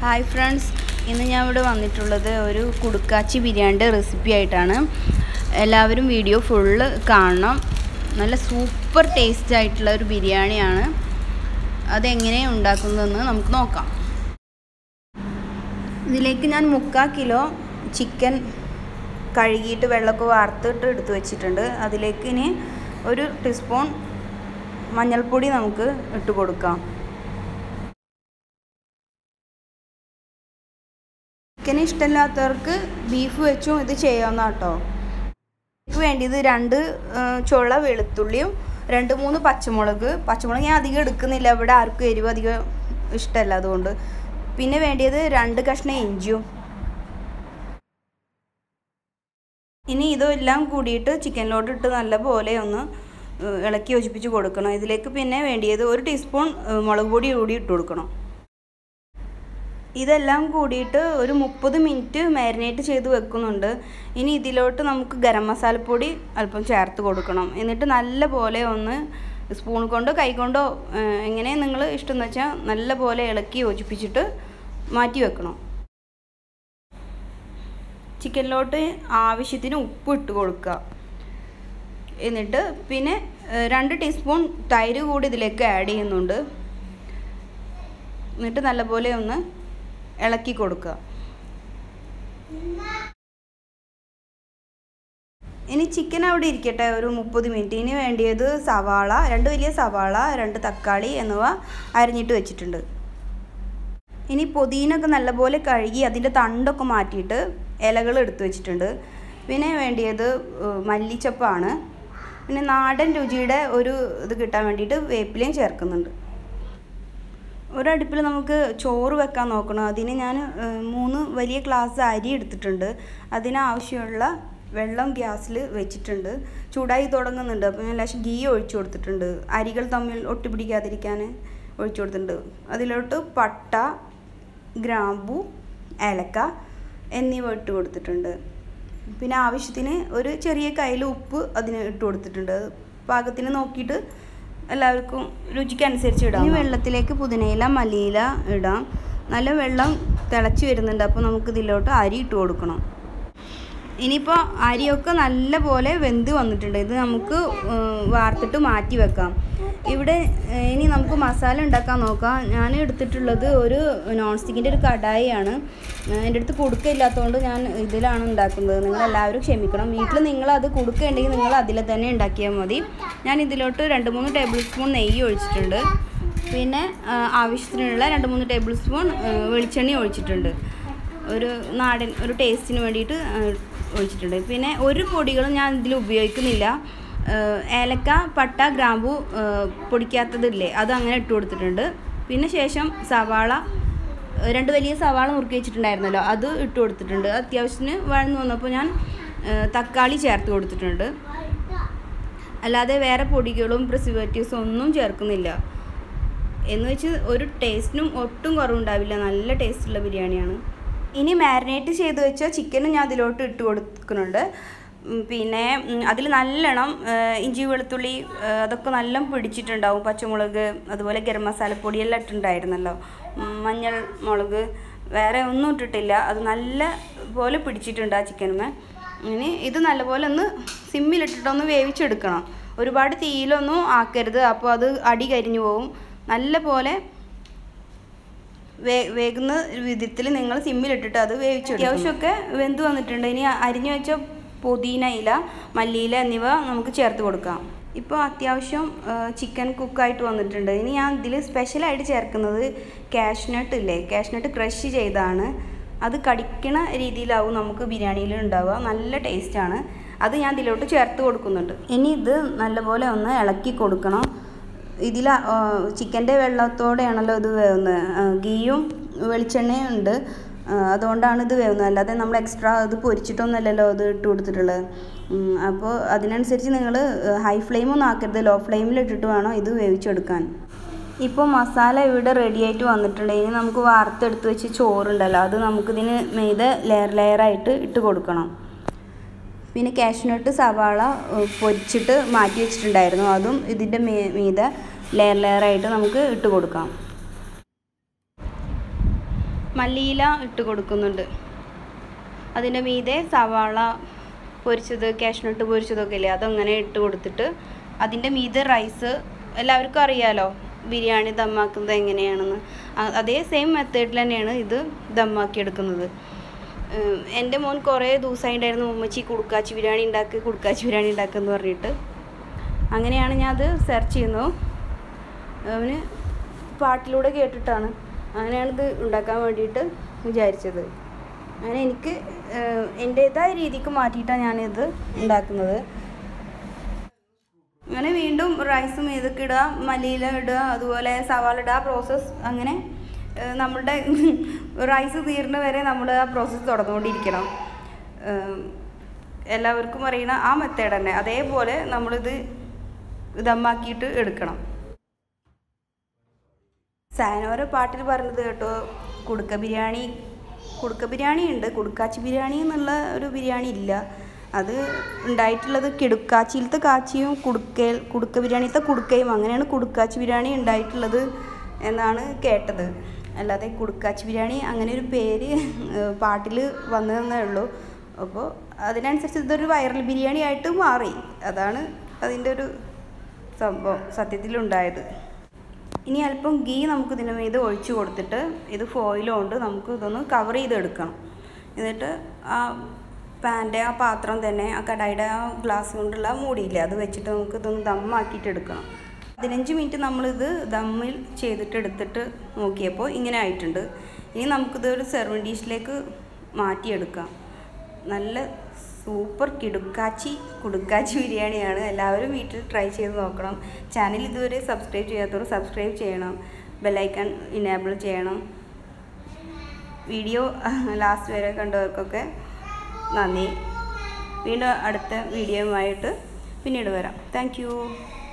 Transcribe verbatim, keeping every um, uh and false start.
Hi friends, ഇന്ന് ഞാൻ ഇവിടെ വന്നിട്ടുള്ളത് ഒരു കുടുക്കാച്ചി ബിരിയാണിയുടെ റെസിപ്പി ആയിട്ടാണ്. എല്ലാവരും വീഡിയോ ഫുള്ള് കാണണം. നല്ല സൂപ്പർ ടേസ്റ്റ് ആയിട്ടുള്ള ഒരു ബിരിയാണിയാണ്. അതെങ്ങനെയാണ് ഉണ്ടാക്കുന്നതെന്ന് നമുക്ക് നോക്കാം. ഇതിലേക്ക് ഞാൻ മുക്കാൽ കിലോ ചിക്കൻ കഴുകിയിട്ട് വെള്ളമൊക്കെ വാർത്തിട്ട് എടുത്ത് വെച്ചിട്ടുണ്ട്. അതിലേക്ക് ഇനി ഒരു ടീസ്പൂൺ മഞ്ഞൾപ്പൊടി നമുക്ക് ഇട്ട് കൊടുക്കാം. ചിക്കൻ ഇഷ്ടമില്ലാത്തവർക്ക് ബീഫ് വെച്ചും ഇത് ചെയ്യാവുന്ന കേട്ടോ. ഇതിക്ക് വേണ്ടിയത് രണ്ട് ചുള വെളുത്തുള്ളിയും രണ്ട് മൂന്ന് പച്ചമുളക് പച്ചമുളക് ഞാൻ അധികം എടുക്കുന്നില്ല, ഇവിടെ ആർക്കും എരിവ് അധികം ഇഷ്ടമല്ല, അതുകൊണ്ട്. പിന്നെ വേണ്ടിയത് രണ്ട് കഷ്ണം ഇഞ്ചിയും. ഇനി ഇതെല്ലാം കൂടിയിട്ട് ചിക്കനിലോട്ട് ഇട്ട് നല്ലപോലെ ഒന്ന് ഇളക്കി യോജിപ്പിച്ച് കൊടുക്കണം. ഇതിലേക്ക് പിന്നെ വേണ്ടിയത് ഒരു ടീസ്പൂൺ മുളക് പൊടി കൂടി ഇട്ട് കൊടുക്കണം. ഇതെല്ലാം കൂടിയിട്ട് ഒരു മുപ്പത് മിനിറ്റ് മാരിനേറ്റ് ചെയ്ത് വെക്കുന്നുണ്ട്. ഇനി ഇതിലോട്ട് നമുക്ക് ഗരം മസാലപ്പൊടി അല്പം ചേർത്ത് കൊടുക്കണം. എന്നിട്ട് നല്ല പോലെ ഒന്ന് സ്പൂൺ കൊണ്ടോ കൈ കൊണ്ടോ എങ്ങനെ നിങ്ങൾ ഇഷ്ടം എന്ന് വെച്ചാൽ നല്ല പോലെ ഇളക്കി യോജിപ്പിച്ചിട്ട് മാറ്റി വെക്കണം. ചിക്കനിലോട്ട് ആവശ്യത്തിന് ഉപ്പ് ഇട്ട് കൊടുക്കുക. എന്നിട്ട് പിന്നെ രണ്ട് ടീസ്പൂൺ തൈര് കൂടി ഇതിലേക്ക് ആഡ് ചെയ്യുന്നുണ്ട്. എന്നിട്ട് നല്ലപോലെ ഒന്ന് ഇളക്കി കൊടുക്കുക. ഇനി ചിക്കൻ അവിടെ ഇരിക്കട്ടെ ഒരു മുപ്പത് മിനിറ്റ്. ഇനി വേണ്ടിയത് സവാള, രണ്ട് വലിയ സവാള, രണ്ട് തക്കാളി എന്നിവ അരിഞ്ഞിട്ട് വെച്ചിട്ടുണ്ട്. ഇനി പുതിനൊക്കെ നല്ലപോലെ കഴുകി അതിൻ്റെ തണ്ടൊക്കെ മാറ്റിയിട്ട് ഇലകൾ എടുത്ത് വെച്ചിട്ടുണ്ട്. പിന്നെ വേണ്ടിയത് മല്ലിച്ചപ്പാണ്. പിന്നെ നാടൻ രുചിയുടെ ഒരു ഇത് കിട്ടാൻ വേണ്ടിയിട്ട് വേപ്പിലയും ചേർക്കുന്നുണ്ട്. ഒരടുപ്പിൽ നമുക്ക് ചോറ് വെക്കാൻ നോക്കണം. അതിന് ഞാൻ മൂന്ന് വലിയ ഗ്ലാസ് അരി എടുത്തിട്ടുണ്ട്. അതിനാവശ്യമുള്ള വെള്ളം ഗ്യാസിൽ വെച്ചിട്ടുണ്ട്. ചൂടായി തുടങ്ങുന്നുണ്ട്. അപ്പോൾ ഞാൻ ലേശം ഗീ ഒഴിച്ചു കൊടുത്തിട്ടുണ്ട്. അരികൾ തമ്മിൽ ഒട്ടിപ്പിടിക്കാതിരിക്കാൻ ഒഴിച്ചു കൊടുത്തിട്ടുണ്ട്. അതിലോട്ട് പട്ട, ഗ്രാമ്പു, ഏലക്ക എന്നിവ ഇട്ട് കൊടുത്തിട്ടുണ്ട്. പിന്നെ ആവശ്യത്തിന് ഒരു ചെറിയ കയ്യിൽ ഉപ്പ് അതിന് ഇട്ട് കൊടുത്തിട്ടുണ്ട്. പാകത്തിന് നോക്കിയിട്ട് എല്ലാവർക്കും രുചിക്കനുസരിച്ച് ഇടാം. ഇനി വെള്ളത്തിലേക്ക് പുതിനയില, മല്ലിയില ഇടാം. നല്ല വെള്ളം തിളച്ച് വരുന്നുണ്ട്. അപ്പോൾ നമുക്ക് ഇതിലോട്ട് അരി ഇട്ട് കൊടുക്കണം. ഇനിയിപ്പോൾ അരിയൊക്കെ നല്ല പോലെ വെന്ത് വന്നിട്ടുണ്ട്. ഇത് നമുക്ക് വാർത്തിട്ട് മാറ്റി വെക്കാം. ഇവിടെ ഇനി നമുക്ക് മസാല ഉണ്ടാക്കാൻ നോക്കാം. ഞാൻ എടുത്തിട്ടുള്ളത് ഒരു നോൺ സ്റ്റിക്കിൻ്റെ ഒരു കടായിയാണ്. എൻ്റെ അടുത്ത് കുടുക്കയില്ലാത്തതുകൊണ്ട് ഞാൻ ഇതിലാണ് ഉണ്ടാക്കുന്നത്. നിങ്ങളെല്ലാവരും ക്ഷമിക്കണം. വീട്ടിൽ നിങ്ങളത് കുടുക്കയുണ്ടെങ്കിൽ നിങ്ങൾ അതിൽ തന്നെ ഉണ്ടാക്കിയാൽ മതി. ഞാൻ ഇതിലോട്ട് രണ്ട് മൂന്ന് ടേബിൾ സ്പൂൺ നെയ്യ് ഒഴിച്ചിട്ടുണ്ട്. പിന്നെ ആവശ്യത്തിനുള്ള രണ്ട് മൂന്ന് ടേബിൾ സ്പൂൺ വെളിച്ചെണ്ണ ഒഴിച്ചിട്ടുണ്ട്. ഒരു നാടൻ ഒരു ടേസ്റ്റിന് വേണ്ടിയിട്ട് ഒഴിച്ചിട്ടുണ്ട്. പിന്നെ ഒരു പൊടികളും ഞാൻ ഇതിൽ ഉപയോഗിക്കുന്നില്ല. ഏലക്ക, പട്ട, ഗ്രാമ്പു പൊടിക്കാത്തതില്ലേ, അത് അങ്ങനെ ഇട്ട് കൊടുത്തിട്ടുണ്ട്. പിന്നെ ശേഷം സവാള, രണ്ട് വലിയ സവാള നുറുക്കി വെച്ചിട്ടുണ്ടായിരുന്നല്ലോ, അത് ഇട്ട് കൊടുത്തിട്ടുണ്ട്. അത്യാവശ്യത്തിന് വഴന്നു വന്നപ്പോൾ ഞാൻ തക്കാളി ചേർത്ത് കൊടുത്തിട്ടുണ്ട്. അല്ലാതെ വേറെ പൊടികളും പ്രിസർവേറ്റീവ്സും ഒന്നും ചേർക്കുന്നില്ല. എന്ന് വെച്ച് ഒരു ടേസ്റ്റിനും ഒട്ടും കുറവുണ്ടാവില്ല. നല്ല ടേസ്റ്റുള്ള ബിരിയാണിയാണ്. ഇനി മാരിനേറ്റ് ചെയ്ത് വെച്ച ചിക്കനും ഞാൻ അതിലോട്ട് ഇട്ട് കൊടുക്കുന്നുണ്ട്. പിന്നെ അതിൽ നല്ലോണം ഇഞ്ചി വെളുത്തുള്ളി അതൊക്കെ നല്ല പിടിച്ചിട്ടുണ്ടാവും. പച്ചമുളക്, അതുപോലെ ഗരം മസാലപ്പൊടിയെല്ലാം ഇട്ടിട്ടുണ്ടായിരുന്നല്ലോ, മഞ്ഞൾ മുളക് വേറെ ഒന്നും ഇട്ടിട്ടില്ല. അത് നല്ല പോലെ പിടിച്ചിട്ടുണ്ട് ആ ചിക്കനുമേ. ഇനി ഇത് നല്ലപോലെ ഒന്ന് സിമ്മിലിട്ടിട്ടൊന്ന് വേവിച്ചെടുക്കണം. ഒരുപാട് തീയിലൊന്നും ആക്കരുത്, അപ്പോൾ അത് അടി കരിഞ്ഞു പോവും. നല്ല പോലെ വേ വേകുന്ന വിധത്തിൽ നിങ്ങൾ സിമ്മിലിട്ടിട്ട് അത് വേവിച്ചെടുക്കും. അത്യാവശ്യമൊക്കെ വെന്ത് വന്നിട്ടുണ്ട്. ഇനി അരിഞ്ഞു വെച്ച പുതിന ഇല, മല്ലിയില എന്നിവ നമുക്ക് ചേർത്ത് കൊടുക്കാം. ഇപ്പോൾ അത്യാവശ്യം ചിക്കൻ കുക്കായിട്ട് വന്നിട്ടുണ്ട്. ഇനി ഞാൻ ഇതിൽ സ്പെഷ്യലായിട്ട് ചേർക്കുന്നത് കാഷ്നട്ട് ഇല്ലേ, കാഷ്നട്ട് ക്രഷ് ചെയ്താണ്. അത് കടിക്കണ രീതിയിലാവും നമുക്ക് ബിരിയാണിയിൽ ഉണ്ടാവുക. നല്ല ടേസ്റ്റാണ്. അത് ഞാൻ ഇതിലോട്ട് ചേർത്ത് കൊടുക്കുന്നുണ്ട്. ഇനി ഇത് നല്ലപോലെ ഒന്ന് ഇളക്കി കൊടുക്കണം. ഇതിൽ ചിക്കൻ്റെ വെള്ളത്തോടെയാണല്ലോ ഇത് വേവുന്നത്. ഗീയും വെളിച്ചെണ്ണയും ഉണ്ട്, അതുകൊണ്ടാണ് ഇത് വേവുന്നത്. അല്ലാതെ നമ്മൾ എക്സ്ട്രാ ഇത് പൊരിച്ചിട്ടൊന്നുമല്ലല്ലോ ഇത് ഇട്ട് കൊടുത്തിട്ടുള്ളത്. അപ്പോൾ അതിനനുസരിച്ച് നിങ്ങൾ ഹൈ ഫ്ലെയിമൊന്നും ആക്കരുത്, ലോ ഫ്ലെയിമിൽ ഇട്ടിട്ട് വേണം ഇത് വേവിച്ചെടുക്കാൻ. ഇപ്പോൾ മസാല ഇവിടെ റെഡി ആയിട്ട് വന്നിട്ടുണ്ട്. ഇനി നമുക്ക് വാർത്തെടുത്ത് വെച്ച് ചോറുണ്ടല്ലോ, അത് നമുക്കിതിന് മീതെ ലെയർ ലെയറായിട്ട് ഇട്ട് കൊടുക്കണം. പിന്നെ കാഷ്നട്ട്, സവാള പൊരിച്ചിട്ട് മാറ്റി വെച്ചിട്ടുണ്ടായിരുന്നു, അതും ഇതിൻ്റെ മീതെ ലെയർ ലെയറായിട്ട് നമുക്ക് ഇട്ട് കൊടുക്കാം. മല്ലിയില ഇട്ട് കൊടുക്കുന്നുണ്ട്. അതിൻ്റെ മീതെ സവാള പൊരിച്ചത്, കാഷ്നട്ട് പൊരിച്ചതൊക്കെ ഇല്ലേ, അതങ്ങനെ ഇട്ട് കൊടുത്തിട്ട് അതിൻ്റെ മീതെ റൈസ്. എല്ലാവർക്കും അറിയാലോ ബിരിയാണി ദമ്മാക്കുന്നത് എങ്ങനെയാണെന്ന്. അതേ സെയിം മെത്തേഡിൽ തന്നെയാണ് ഇത് ദമ്മാക്കി എടുക്കുന്നത്. എൻ്റെ മോൻ കുറേ ദിവസമായിട്ടുണ്ടായിരുന്നു ഉമ്മച്ചി കുടുക്കാച്ചി ബിരിയാണി ഉണ്ടാക്കി കുടുക്കാച്ചി ബിരിയാണി ഉണ്ടാക്കുമെന്ന് പറഞ്ഞിട്ട്. അങ്ങനെയാണ് ഞാൻ അത് സെർച്ച് ചെയ്യുന്നു. അവന് പാട്ടിലൂടെ കേട്ടിട്ടാണ് അങ്ങനെയാണിത് ഉണ്ടാക്കാൻ വേണ്ടിയിട്ട് വിചാരിച്ചത്. അങ്ങനെ എനിക്ക് എൻ്റേതായ രീതിക്ക് മാറ്റിയിട്ടാണ് ഞാനിത് ഉണ്ടാക്കുന്നത്. അങ്ങനെ വീണ്ടും റൈസും ഇതൊക്കെ ഇടുക, മല്ലിയില ഇടുക, അതുപോലെ സവാള ഇടുക. പ്രോസസ്സ് അങ്ങനെ നമ്മളുടെ റൈസ് തീരുന്ന വരെ നമ്മൾ ആ പ്രോസസ്സ് തുടർന്നുകൊണ്ടിരിക്കണം. എല്ലാവർക്കും അറിയണ ആ മെത്തേഡ് തന്നെ അതേപോലെ നമ്മളിത് ദമ്മാക്കിയിട്ട് എടുക്കണം. സാനോര പാട്ടിൽ പറഞ്ഞത് കേട്ടോ, കുടുക്ക ബിരിയാണി കുടുക്ക ബിരിയാണി ഉണ്ട്, കുടുക്കാച്ചി ബിരിയാണി എന്നുള്ള ഒരു ബിരിയാണി ഇല്ല. അത് ഉണ്ടായിട്ടുള്ളത് കിടുക്കാച്ചിയിലത്തെ കാച്ചിയും കുടുക്ക കുടുക്ക ബിരിയാണിയിലത്തെ കുടുക്കയും, അങ്ങനെയാണ് കുടുക്കാച്ചി ബിരിയാണി ഉണ്ടായിട്ടുള്ളത് എന്നാണ് കേട്ടത്. അല്ലാതെ കുടുക്കാച്ചി ബിരിയാണി അങ്ങനെ ഒരു പേര് പാട്ടിൽ വന്നതെന്നേ ഉള്ളൂ. അപ്പോൾ അതിനനുസരിച്ച് ഇതൊരു വൈറൽ ബിരിയാണി ആയിട്ട് മാറി. അതാണ് അതിൻ്റെ ഒരു സംഭവം സത്യത്തിലുണ്ടായത്. ഇനി അല്പം ഗീ നമുക്ക് ഇതിന് മീതെ ഒഴിച്ചു കൊടുത്തിട്ട് ഇത് ഫോയിൽ കൊണ്ട് നമുക്ക് ഇതൊന്ന് കവർ ചെയ്തെടുക്കണം. എന്നിട്ട് ആ പാൻ്റെ ആ പാത്രം തന്നെ ആ കടായിയുടെ ആ ഗ്ലാസ് കൊണ്ടുള്ള മൂടിയില്ലേ, അത് വെച്ചിട്ട് നമുക്ക് ഇതൊന്ന് ദമ്മാക്കിയിട്ട് എടുക്കണം. പതിനഞ്ച് മിനിറ്റ് നമ്മളിത് ദമ്മിൽ ചെയ്തിട്ട് എടുത്തിട്ട് നോക്കിയപ്പോൾ ഇങ്ങനെ ആയിട്ടുണ്ട്. ഇനി നമുക്കിത് ഒരു സെർവിങ് ഡിഷിലേക്ക് മാറ്റിയെടുക്കാം. നല്ല സൂപ്പർ കിടുക്കാച്ചി കുടുക്കാച്ചി ബിരിയാണിയാണ്. എല്ലാവരും വീട്ടിൽ ട്രൈ ചെയ്ത് നോക്കണം. ചാനൽ ഇതുവരെ സബ്സ്ക്രൈബ് ചെയ്യാത്തവർ സബ്സ്ക്രൈബ് ചെയ്യണം, ബെല്ലൈക്കൺ ഇനേബിൾ ചെയ്യണം. വീഡിയോ ലാസ്റ്റ് വരെ കണ്ടവർക്കൊക്കെ നന്ദി. വീണ്ടും അടുത്ത വീഡിയോയുമായിട്ട് പിന്നീട് വരാം. Thank U.